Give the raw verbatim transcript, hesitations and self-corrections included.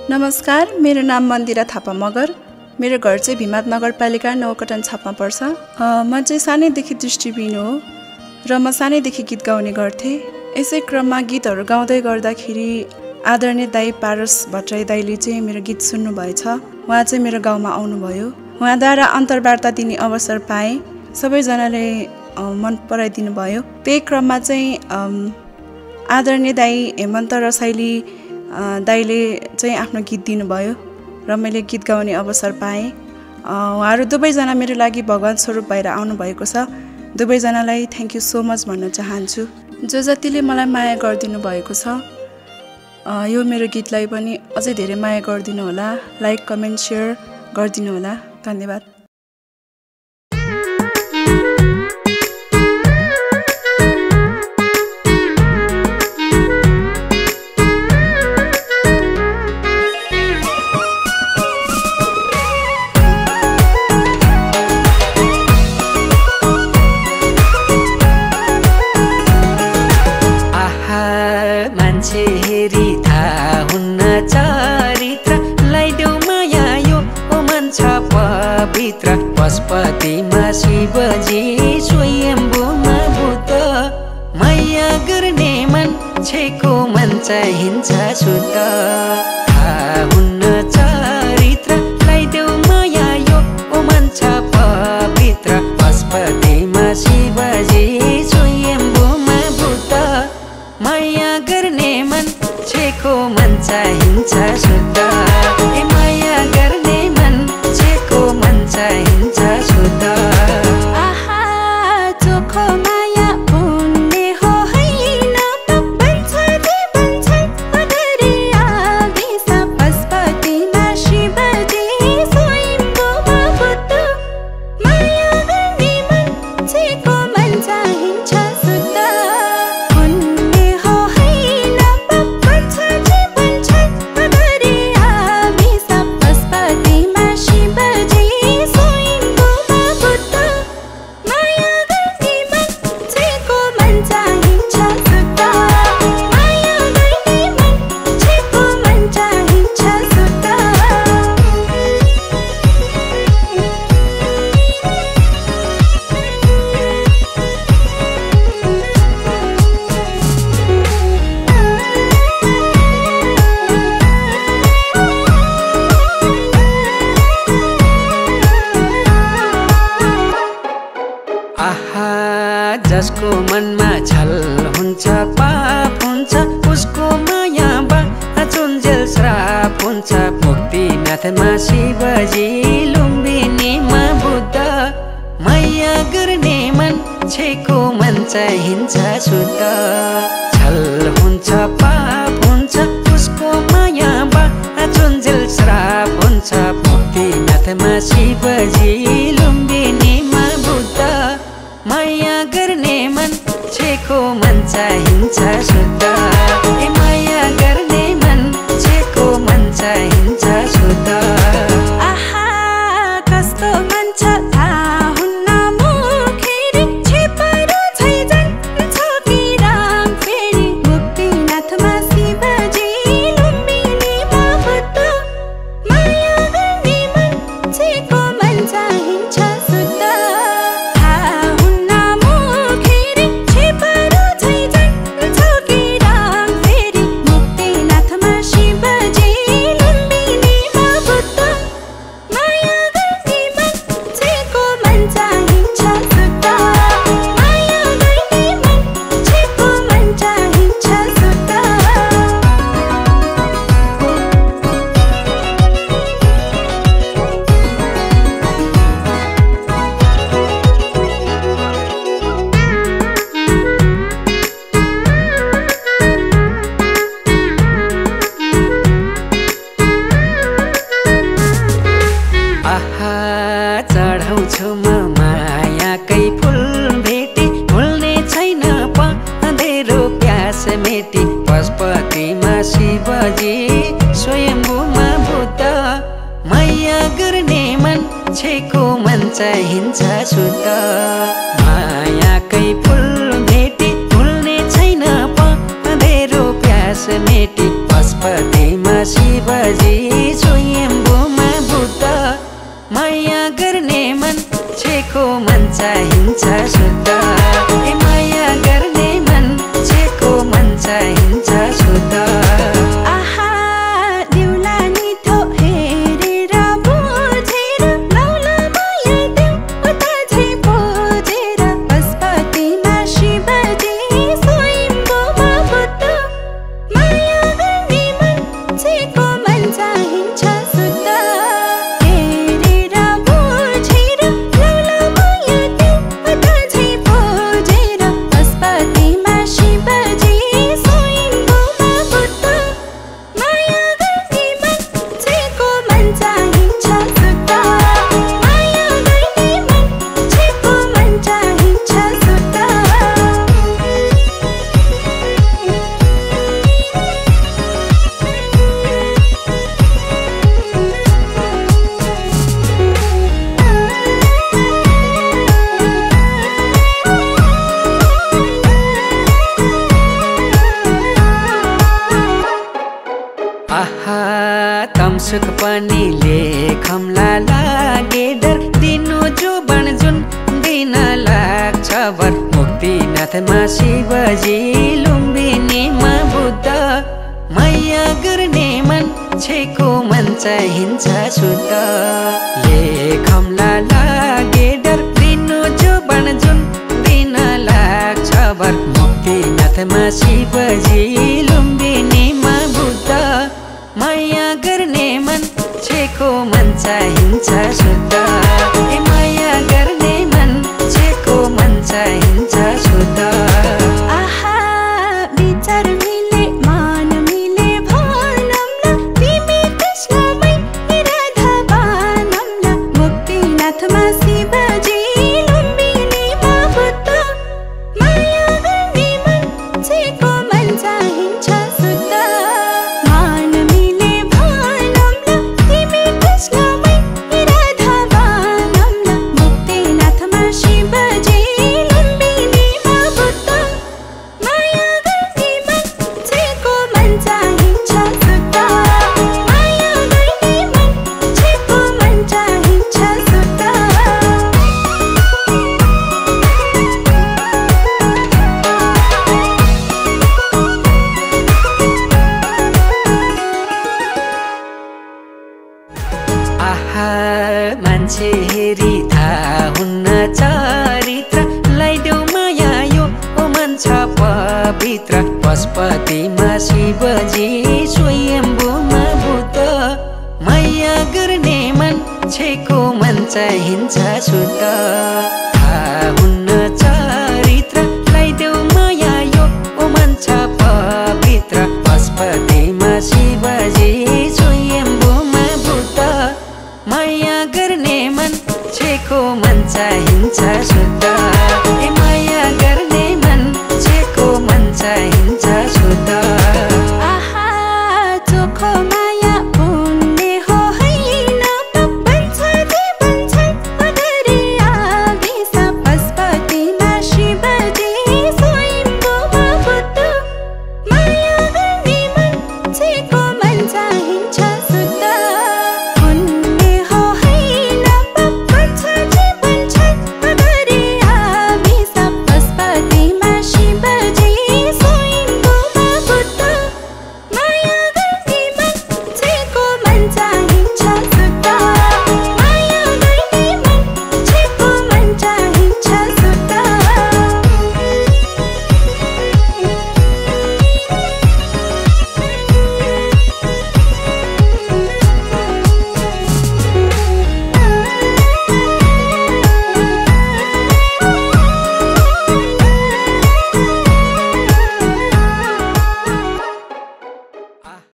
नमस्कार, मेरो नाम मन्दिरा थापा मगर। मेरो घर चाहिँ भिमाद नगरपालिका नौकटन छापमा पर्छ। म चाहिँ सानैदेखि दृष्टिबिन हो र म सानैदेखि गीत गाउने गर्थेँ। यसै क्रममा गीतहरू गाउँदै गर्दाखेरि आदरणीय दाई पारस भट्टराई दाईले चाहिँ मेरो गीत सुन्नुभएछ। उहाँ चाहिँ मेरो गाउँमा आउनुभयो। उहाँद्वारा अन्तर्वार्ता दिने अवसर पाएँ। सबैजनाले मन पराइदिनु भयो। त्यही क्रममा चाहिँ आदरणीय दाई हेमन्त रसाइली दाईले चाहिँ आफ्नो गीत दिनुभयो र मैले गीत गाउने अवसर पाएँ। उहाँहरू दुवैजना मेरो लागि भगवान स्वरूप भएर आउनुभएको छ। दुवैजनालाई थ्याङ्क यू सो मच भन्न चाहन्छु। जो जतिले मलाई माया गरिदिनु भएको छ, यो मेरो गीतलाई पनि अझै धेरै माया गरिदिनु होला। लाइक कमेन्ट सेयर गरिदिनु होला। धन्यवाद। पशुपतिमा शिवजी स्वयम्भूमा भूत माया गर्ने मान्छेको मन चाहिन्छ शुद्ध। हुन्न चरित्र ल्याइदेऊ माया यो मन छ पवित्र। पशुपतिमा शिवजी स्वयम्भूमा भूत माया गर्ने मान्छेको मन चाहिन्छ शुद्ध। माया गर्ने मान्छेको मन चाहिन्छ शुद्ध। आहा चोखो माया पुण्य हो होइन त भन्छ रे भन्छन् दरियाभिस पशुपतिमा शिवजी स्वयम्भूमा भूत माया गर्ने मान्छेको मन चाहिन्छ शुद्ध। पुण्य हो होइन त भन्छ रे भन्छन् दरियाभिस पशुपतिमा शिवजी जसको मनमा छल हुन्छ पाप हुन्छ उसको माया बाँचुन्जेल श्राप हुन्छ। मुक्तिनाथमा शिवजी लुम्बिनीमा बुद्ध माया गर्ने मान्छेको मन चाहिन्छ शुद्ध। छल हुन्छ पाप हुन्छ उसको माया बाँचुन्जेल श्राप हुन्छ। मुक्तिनाथमा शिवजी लुम्बिनीमा बुद्ध माया गर्ने मान्छेको मन चाहिन्छ शुद्ध। ए माया गर्ने मान्छेको मन चाहिन्छ शुद्ध। आहा कस्तो मन छ थाहा हुन्न मुखेरी छेपारो छैजान्छ कि राम फेरि। मुक्तिनाथमा शिवजी लुम्बिनीमा बुद्ध माया गर्ने मान्छेको मन चाहिन्छ शुद्ध। चढाउँछु म मायाकै फुल भेटी भुल्ने छैन पँधेरो प्यास मेटी। पशुपतिमा शिवजी स्वयम्भूमा भूत माया गर्ने मान्छेको मन चाहिन्छ शुद्ध। मायाकै फुल भेटी भुल्ने छैन पँधेरो प्यास मेटी। पशुपतिमा शिवजी स्वयम्भूमा बुद्ध माया गर्ने मान्छेको मन चाहिन्छ शुद्ध ए माया गर्ने मान्छेको मन चाहिन्छ शुद्ध आहा दिउलानी थो हेरेर बुझेर लौला माया देऊ उता झै बुझेर पशुपतिमा शिवजी स्वयम्भूमा बुद्ध माया गर्ने मान्छेको मन चाहिन्छ शुद्ध हेरेर बुझेर लौला माया देऊ उता झै बुझेर पशुपतिमा शिवजी स्वयम्भूमा बुद्ध माया गर्ने मान्छेको मन चाहिन्छ शुद्ध माया गर्ने मान्छेको मन चाहिन्छ शुद्ध आहा तमसुक पनि लेखमला लागे डर दिनु जुबन जुन दिन लाग्छ भर मुक्तिनाथमा शिवजी लुम्बिनीमा बुद्ध माया गर्ने मान्छेको मन चाहिन्छ शुद्ध लेखमला लागे डर दिनु जुबन जुन दिन लाग्छ भर मुक्तिनाथमा शिवजी लुम्बिनीमा बुद्ध माया गर्ने मान्छेको मन चाहिन्छ शुद्ध ए माया गर्ने मान्छेको मन चाहिन्छ शुद्ध आहा विचार मिले मान मिले भनौँला तिमी कृष्णमै राधा बनौँला मुक्तिनाथमा शिवजी लुम्बिनीमा बुद्ध माया गर्ने मान्छेको मन चाहिन्छ शुद्ध मान मिले भनौँला तिमी कृष्णमै राधा बनौँला मुक्तिनाथमा शिवजी लुम्बिनीमा बुद्ध माया गर्ने मान्छेको मन चाहिन्छ शुद्ध माया गर्ने मान्छेको मन चाहिन्छ शुद्ध आहा मान्छे हेरी थाहा हुन्न चरित्र लाइदेऊ माया यो मन छ पवित्र पशुपतिमा शिवजी स्वयम्भूमा बुद्ध माया गर्ने मान्छेको मन चाहिन्छ शुद्ध